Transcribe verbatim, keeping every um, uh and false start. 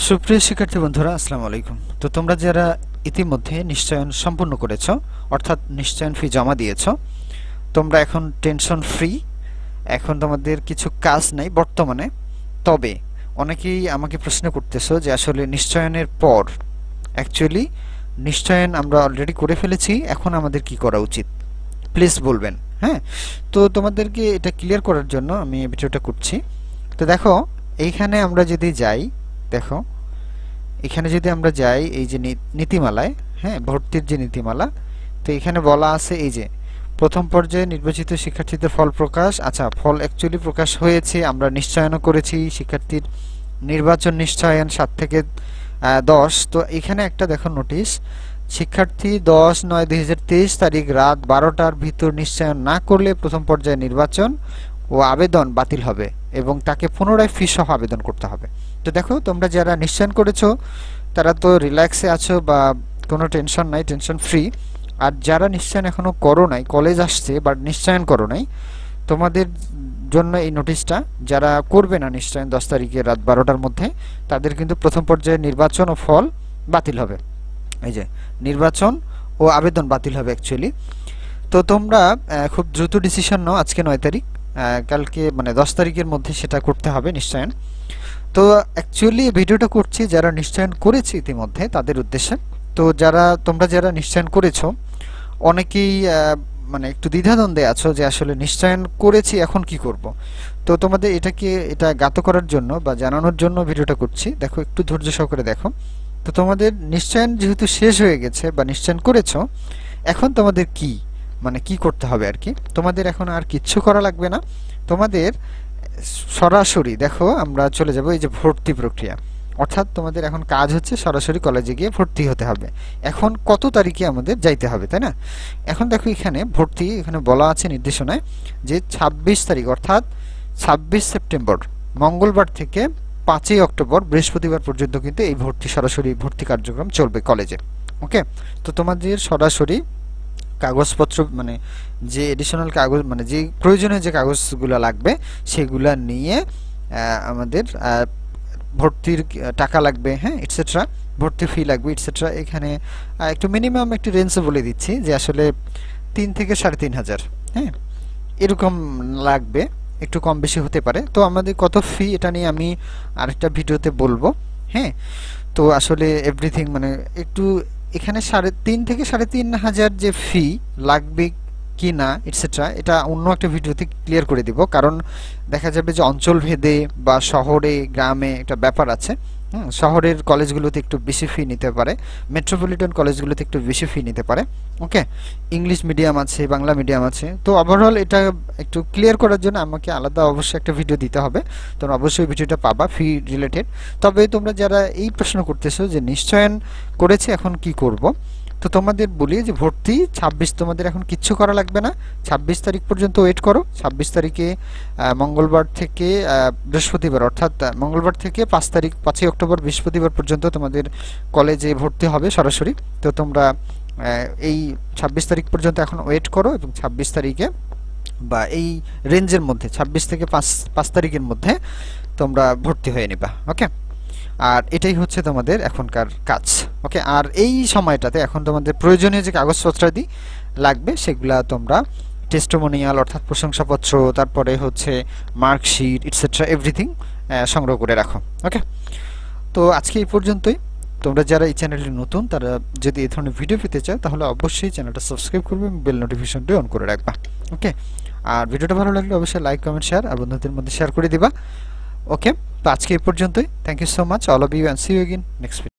সুপ্রিয় শিক্ষার্থী বন্ধুরা আসসালামু আলাইকুম। তো তোমরা যারা ইতিমধ্যে নিশ্চয়ন সম্পূর্ণ করেছো অর্থাৎ নিশ্চয়ন ফি জমা দিয়েছো, তোমরা এখন টেনশন ফ্রি। এখন তোমাদের কিছু কাজ নাই বর্তমানে। তবে অনেকেই আমাকে প্রশ্ন করতেছো যে আসলে নিশ্চয়নের পর অ্যাকচুয়ালি নিশ্চয়ন আমরা অলরেডি করে ফেলেছি, এখন আমাদের কি করা উচিত প্লিজ বলবেন। হ্যাঁ, তো তোমাদেরকে এটা ক্লিয়ার করার জন্য আমি এই ভিডিওটা করছি। তো দেখো এইখানে আমরা যদি যাই, দেখো এখানে যদি আমরা যাই এই যে নীতিমালায়, হ্যাঁ ভর্তির যে নীতিমালা, তো এখানে বলা আছে এই যে প্রথম পর্যায়ে নির্বাচিত শিক্ষার্থীদের ফল প্রকাশ। আচ্ছা, ফল অ্যাকচুয়ালি প্রকাশ হয়েছে, আমরা নিশ্চয়নও করেছি। শিক্ষার্থীর নির্বাচন নিশ্চয়ন সাত থেকে দশ। তো এখানে একটা দেখো নোটিশ, শিক্ষার্থী দশ নয় দুই হাজার তেইশ তারিখ রাত বারোটার ভিতর নিশ্চয়ন না করলে প্রথম পর্যায়ে নির্বাচন ও আবেদন বাতিল হবে এবং তাকে পুনরায় ফি সহ আবেদন করতে হবে। তো দেখো তোমরা যারা নিশ্চয়ন করেছো তারা তো রিল্যাক্সে আছো বা কোনো টেনশন নাই, টেনশন ফ্রি। আর যারা নিশ্চয়ন এখনো করো নাই, কলেজ আসছে বাট নিশ্চয়ন করো নাই, তোমাদের জন্য এই নোটিশটা। যারা করবে না নিশ্চয়ন দশ তারিখে রাত বারোটার মধ্যে, তাদের কিন্তু প্রথম পর্যায়ে নির্বাচন ও ফল বাতিল হবে। এই যে নির্বাচন ও আবেদন বাতিল হবে অ্যাকচুয়ালি। তো তোমরা খুব দ্রুত ডিসিশন নাও, আজকে নয় তারিখ, কালকে মানে দশ তারিখের মধ্যে সেটা করতে হবে নিশ্চয়ন। তো অ্যাকচুয়ালি ভিডিওটা করছি যারা নিশ্চয়ন করেছে ইতিমধ্যে তাদের উদ্দেশ্যে। তো যারা তোমরা যারা নিশ্চয়ন করেছো অনেকেই মানে একটু দ্বিধাদ্বন্দ্বে আছো যে আসলে নিশ্চয়ন করেছি এখন কি করব। তো তোমাদের এটাকে এটা জ্ঞাত করার জন্য বা জানানোর জন্য ভিডিওটা করছি। দেখো একটু ধৈর্য সহকারে দেখো। তো তোমাদের নিশ্চয়ন যেহেতু শেষ হয়ে গেছে বা নিশ্চয়ন করেছো, এখন তোমাদের কি মানে কি করতে হবে আর কি, তোমাদের এখন আর কিচ্ছু করা লাগবে না। তোমাদের সরাসরি দেখো আমরা চলে যাব এই যে ভর্তি প্রক্রিয়া, অর্থাৎ তোমাদের এখন কাজ হচ্ছে সরাসরি কলেজে গিয়ে ভর্তি হতে হবে। এখন কত তারিখে আমাদের যাইতে হবে, তাই না? এখন দেখো এখানে ভর্তি, এখানে বলা আছে নির্দেশনায় যে ছাব্বিশ তারিখ অর্থাৎ ছাব্বিশ সেপ্টেম্বর মঙ্গলবার থেকে পাঁচই অক্টোবর বৃহস্পতিবার পর্যন্ত কিন্তু এই ভর্তি সরাসরি ভর্তি কার্যক্রম চলবে কলেজে। ওকে, তো তোমাদের সরাসরি কাগজপত্র মানে যে এডিশনাল কাগজ মানে যে প্রয়োজনীয় যে কাগজগুলো লাগবে সেগুলা নিয়ে আমাদের ভর্তির টাকা লাগবে, হ্যাঁ এটসেট্রা, ভর্তি ফি লাগবে এটসেট্রা। এখানে একটু মিনিমাম একটু রেঞ্জ বলে দিচ্ছি যে আসলে তিন থেকে সাড়ে তিন হাজার, হ্যাঁ এরকম লাগবে, একটু কম বেশি হতে পারে। তো আমাদের কত ফি এটা নিয়ে আমি আরেকটা ভিডিওতে বলবো। হ্যাঁ, তো আসলে এভরিথিং মানে একটু এখানে সাড়ে তিন থেকে সাড়ে তিন হাজার যে ফি লাগবে কি না এটসেট্রা এটা অন্য একটা ভিডিওতে ক্লিয়ার করে দিব। কারণ দেখা যাবে যে অঞ্চল ভেদে বা শহরে গ্রামে একটা ব্যাপার আছে। হুম, শহরের কলেজগুলোতে একটু বেশি ফি নিতে পারে, মেট্রোপলিটন কলেজগুলোতে একটু বেশি ফি নিতে পারে। ওকে, ইংলিশ মিডিয়াম আছে, বাংলা মিডিয়াম আছে। তো ওভারঅল এটা একটু ক্লিয়ার করার জন্য আমাকে আলাদা অবশ্যই একটা ভিডিও দিতে হবে, তোমরা অবশ্যই ভিডিওটা পাবা ফি রিলেটেড। তবে তোমরা যারা এই প্রশ্ন করতেছো যে নিশ্চয়ন করেছে এখন কি করব, তো তোমাদের বলি যে ভর্তি ছাব্বিশ, তোমাদের এখন কিচ্ছু করা লাগবে না, ছাব্বিশ তারিখ পর্যন্ত ওয়েট করো। ছাব্বিশ তারিখে মঙ্গলবার থেকে বৃহস্পতিবার অর্থাৎ মঙ্গলবার থেকে পাঁচ তারিখ পাঁচই অক্টোবর বৃহস্পতিবার পর্যন্ত তোমাদের কলেজে ভর্তি হবে সরাসরি। তো তোমরা এই ছাব্বিশ তারিখ পর্যন্ত এখন ওয়েট করো এবং ছাব্বিশ তারিখে বা এই রেঞ্জের মধ্যে ছাব্বিশ থেকে পাঁচ পাঁচ তারিখের মধ্যে তোমরা ভর্তি হয়ে নিবা। ওকে, আর এটাই হচ্ছে তোমাদের এখনকার কাজ। ওকে, আর এই সময়টাতে এখন তোমাদের প্রয়োজনীয় যে কাগজপত্রাদি লাগবে সেগুলা তোমরা টেস্টিমোনিয়াল অর্থাৎ প্রশংসাপত্র, তারপরে হচ্ছে মার্কশিট ইটসেট্রা এভরিথিং সংগ্রহ করে রাখো। ওকে, তো আজকে এই পর্যন্তই। তোমরা যারা এই চ্যানেলটি নতুন তারা যদি এই ধরনের ভিডিও পেতে চাও তাহলে অবশ্যই চ্যানেলটা সাবস্ক্রাইব করবে এবং বেল নোটিফিকেশনটি অন করে রাখবা। ওকে, আর ভিডিওটা ভালো লাগলে অবশ্যই লাইক কমেন্ট শেয়ার আর বন্ধুদের মধ্যে শেয়ার করে দিবা। ওকে, তো আজকে এই পর্যন্তই। Thank you so much all of you and see you again next video.